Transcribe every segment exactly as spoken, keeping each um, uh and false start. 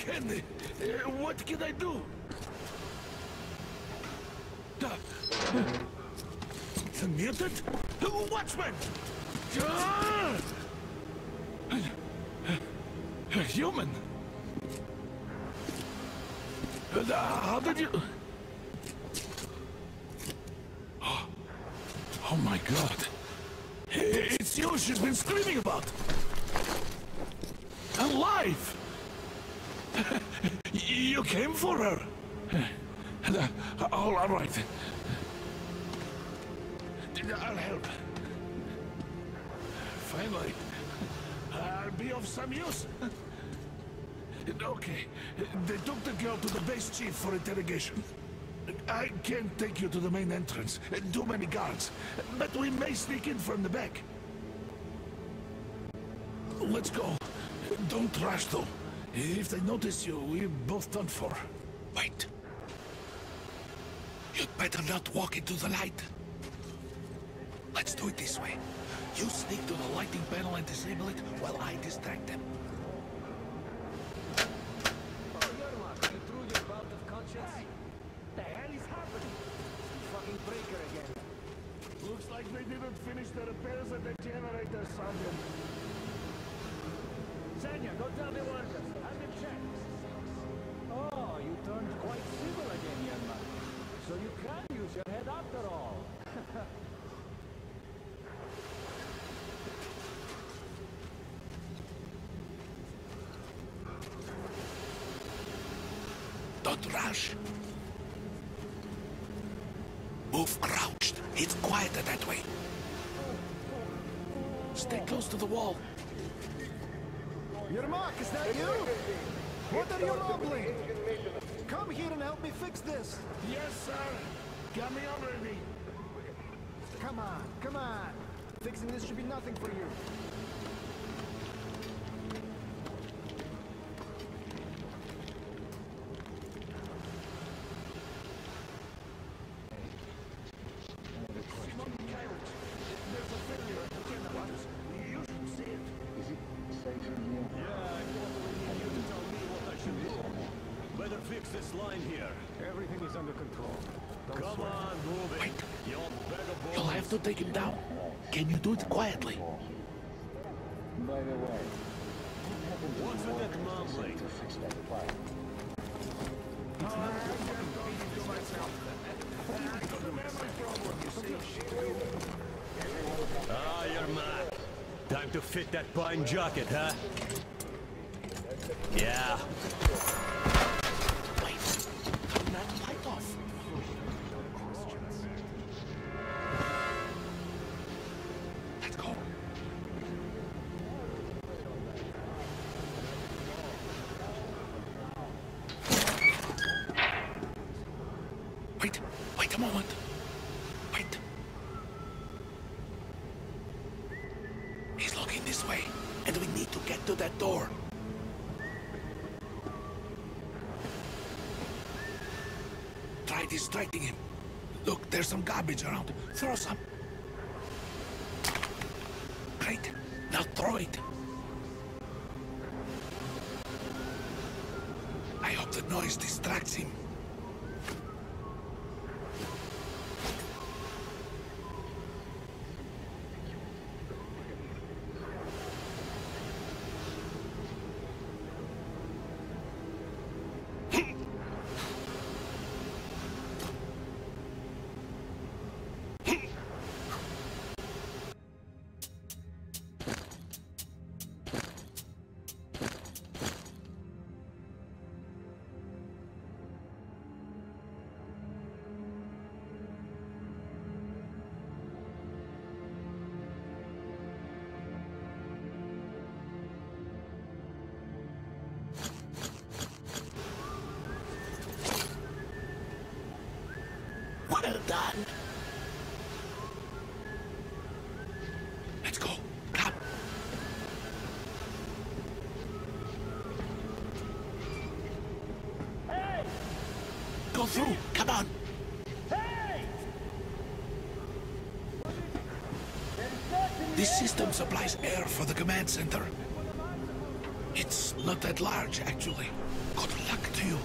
can... Uh, what can I do? Uh, the mutant? Uh, Watchman! Uh, a human? Uh, how did you... Oh, oh my God. It's you she's been screaming about. Alive! You came for her. Uh, all right. I'll help. Finally, I'll be of some use. Okay, they took the girl to the base chief for interrogation. I can't take you to the main entrance. Too many guards. But we may sneak in from the back. Let's go. Don't rush, though. If they notice you, we're both done for. Wait. You'd better not walk into the light. Let's do it this way. You sneak to the lighting panel and disable it while I distract them. Oh, Yermak, you threw your bout of conscience? Hey, the hell is happening? Fucking breaker again. Looks like they didn't finish the repairs at the generator, Sergeant. Senya, go tell the workers. Have them check. Oh, you turned quite civil again, Yermak. So you can use your head after all. Don't rush. Move crouched. It's quieter that way. Stay close to the wall. Yermak, is that you? What are you mumbling? Come here and help me fix this. Yes, sir. Got me already. Come on, come on. Fixing this should be nothing for you. Fix this line here. Everything is under control. Don't Come sweat. on, move it. Wait. You bag of You'll balls. have to take him down. Can you do it quietly? By the way, What's with that mumbling? Ah, you're mad. Time to fit that pine jacket, huh? Yeah. Wait. Turn that light off. Let's go. Wait. Wait a moment. Wait. He's looking this way, and we need to get to that door. Try distracting him. Look, there's some garbage around. Throw some. Great. Now throw it. I hope the noise distracts him. Well done. Let's go. Come. Hey! Go through. Come on. Hey! This system supplies air for the command center. It's not that large, actually. Good luck to you.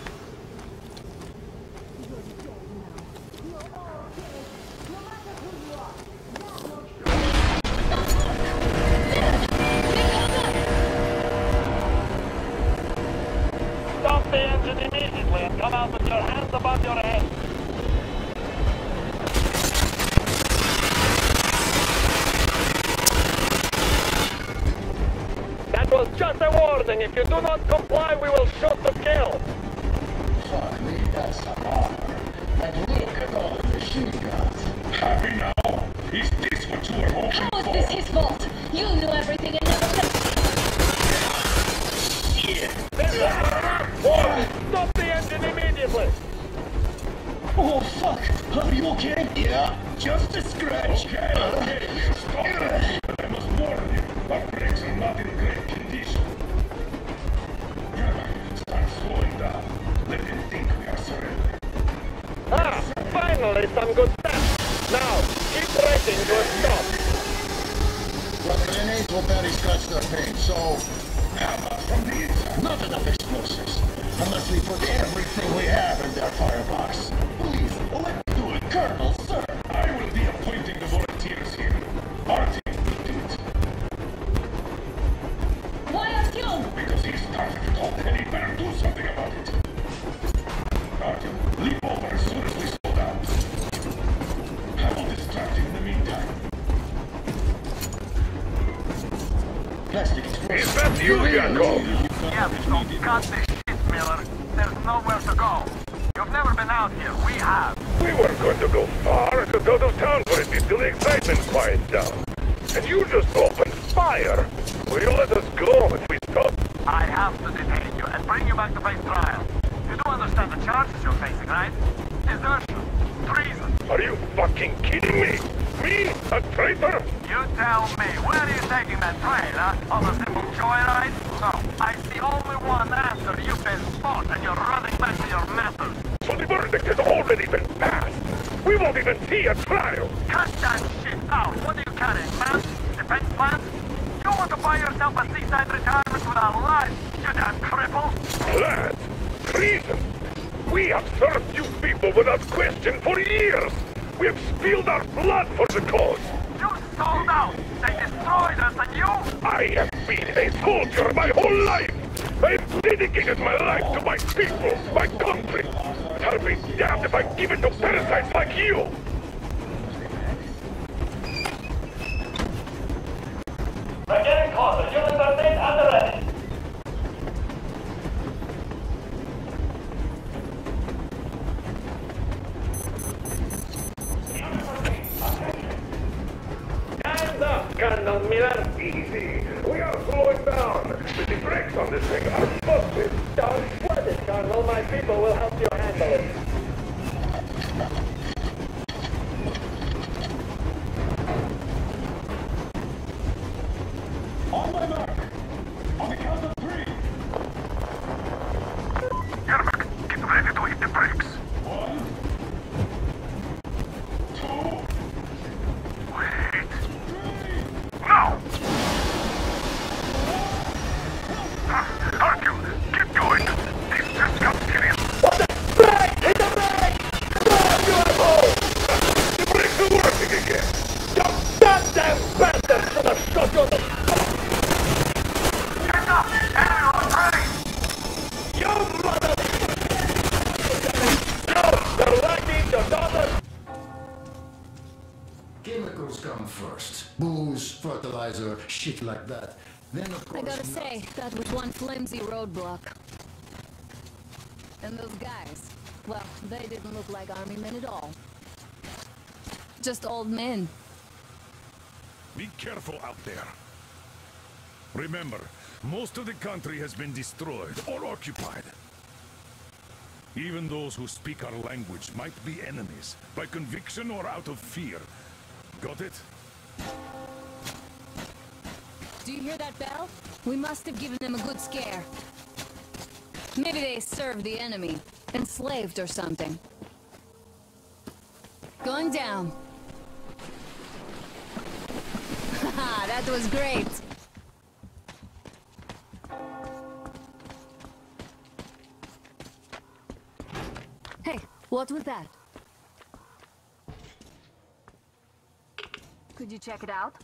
Stop the engine immediately and come out with your hands above your head. That was just a warning. If you do not comply, we will shoot to kill. Fuck me, that's some armor. And look at all the machine guns. Happy now? Is this what you were hoping How is for? this his fault? You knew everything and never said... Warning! Stop the engine immediately! Oh, fuck! Are you okay? Yeah, just a scratch. Okay, okay, we'll stop. But I must warn you, our brakes are not in great condition. Start slowing down. Let them think we are surrendering. Ah! Finally, some good stuff! Now, keep racing to a stop! Well, grenades will barely scratch their paint, so... How about from the inside? Not enough explosives. Unless we put everything we have in their firebox. Please, let me do it, Colonel, sir. I will be appointing the volunteers here. Our team will do it. Why Artyom? Because he started it all, and he better do something about it. Artyom, leap over as soon as we slow down. I will distract him in the meantime. Plastic explosives. Is that you, Yakov? Yeah, so cut this shit, Miller. There's nowhere to go. You've never been out here. We have. We weren't going to go far, just out of town for a bit till the excitement quiets down. And you just opened fire. Will you let us go if we stop? I have to detain you and bring you back to face trial. You do understand the charges you're facing, right? Desertion. Treason. Are you fucking kidding me? Me? A traitor? You tell me, where are you taking that train, huh? On a simple joyride? No, I see only one answer. You've been spot and you're running back to your methods. So the verdict has already been passed. We won't even see a trial. Cut that shit out. What are you carrying, man? Defense plans? You want to buy yourself a seaside retirement without life, you damn cripple? Plans? Treason? We have served you people without question for years. We have spilled our blood for the cause. You sold out. They destroyed us and you... I have been a soldier my whole life. I have dedicated my life to my people, my country. I'll be damned if I give it to parasites like you. They're getting closer. Units are made and they're ready. Hands up, Colonel Miller. Easy. We are slowing down. The brakes on this thing are busted. Don't sweat it, Colonel. My people will help you handle it. On my mark. On the count of three. Yermak, get ready to hit the brakes. One. Two. Wait. No! Artyom, keep going. This just got serious. What the? Brake! Hit the brake! Drive, you asshole! The brakes are working again. You goddamn bastard! Should have shot you in the... Get up! Enemy on the train! You mother... No! They're lucky your daughter... Chemicals come first. Booze, fertilizer, shit like that. Then of I course... gotta say, that was one flimsy roadblock. And those guys, well, they didn't look like army men at all. Just old men. Be careful out there. Remember, most of the country has been destroyed or occupied. Even those who speak our language might be enemies, by conviction or out of fear. Got it? Do you hear that bell? We must have given them a good scare. Maybe they served the enemy, enslaved or something. Going down. Haha, that was great. What was that? Could you check it out?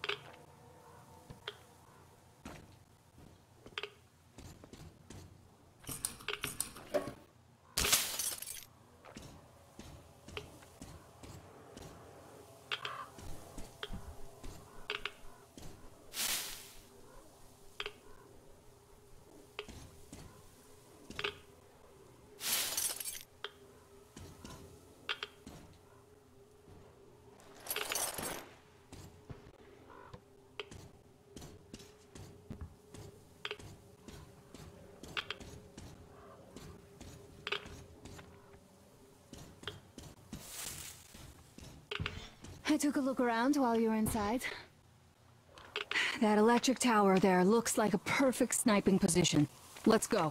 I took a look around while you were inside. That electric tower there looks like a perfect sniping position. Let's go.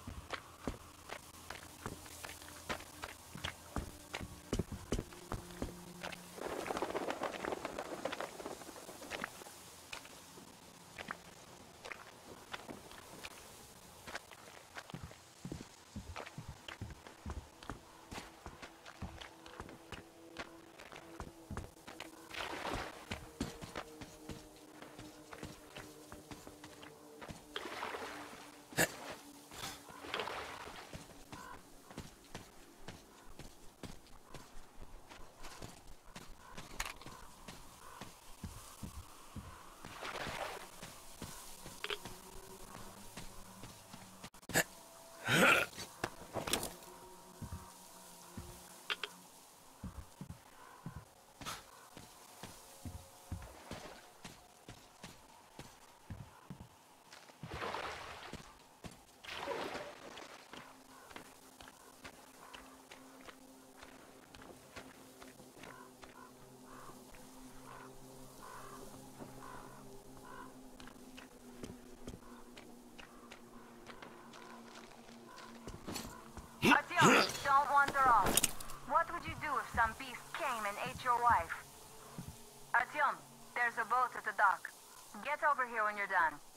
Artyom, don't wander off. What would you do if some beast came and ate your wife? Artyom, there's a boat at the dock. Get over here when you're done.